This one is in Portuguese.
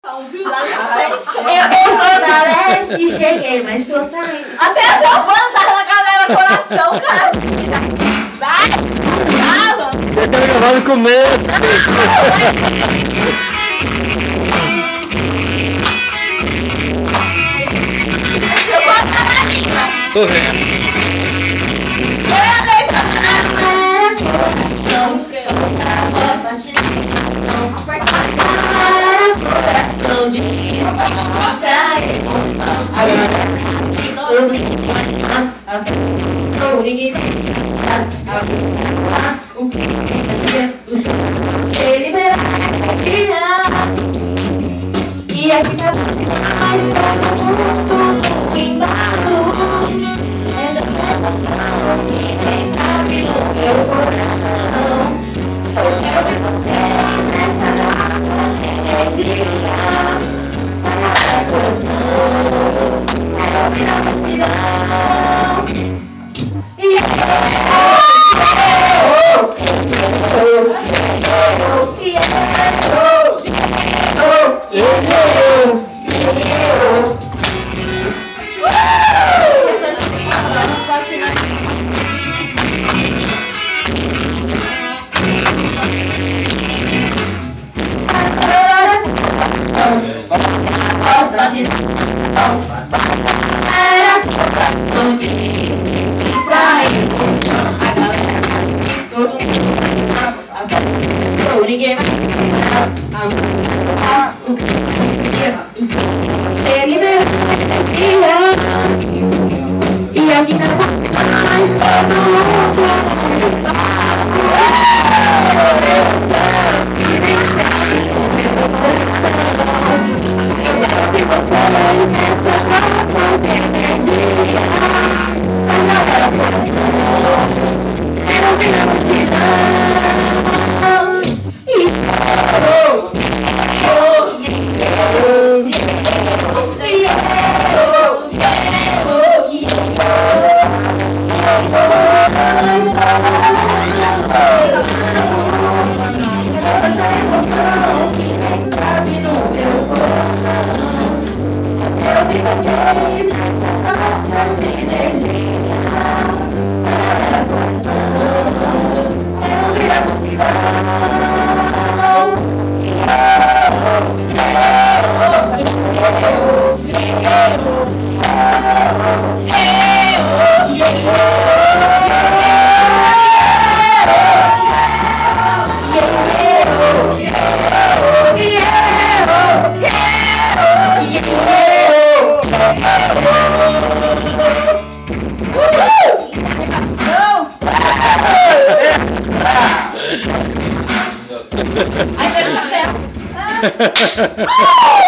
Eu sou da leste, cheguei, mas tô saindo. Até a sua banda tá na galera coração, cara. Vai! Grava! Eu quero gravar no começo. Eu vou botar na língua. Tô vendo. Coração de muita emoção. O que ele verá e aqui tá mais todo mundo embaixo. É da emoção que nem cabe no meu coração. Eu quero ver você nessa nossa energia. Para a coração, quero ouvir a multidão. Ninguém ele me e aqui não mais todo mundo Ai, meu chapéu.